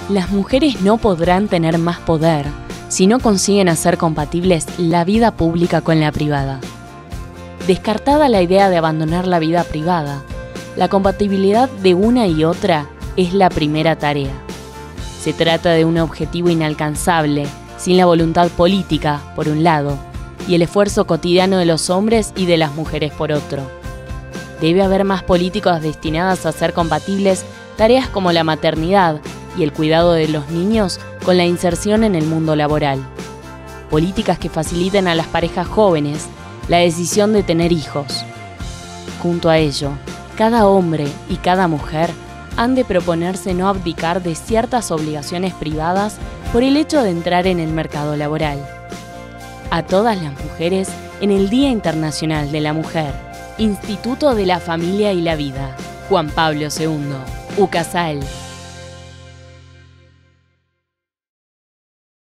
Las mujeres no podrán tener más poder si no consiguen hacer compatibles la vida pública con la privada. Descartada la idea de abandonar la vida privada, la compatibilidad de una y otra es la primera tarea. Se trata de un objetivo inalcanzable sin la voluntad política, por un lado, y el esfuerzo cotidiano de los hombres y de las mujeres, por otro. Debe haber más políticas destinadas a hacer compatibles tareas como la maternidad y el cuidado de los niños con la inserción en el mundo laboral. Políticas que faciliten a las parejas jóvenes la decisión de tener hijos. Junto a ello, cada hombre y cada mujer han de proponerse no abdicar de ciertas obligaciones privadas por el hecho de entrar en el mercado laboral. A todas las mujeres en el Día Internacional de la Mujer, Instituto de la Familia y la Vida, Juan Pablo II, UCASAL.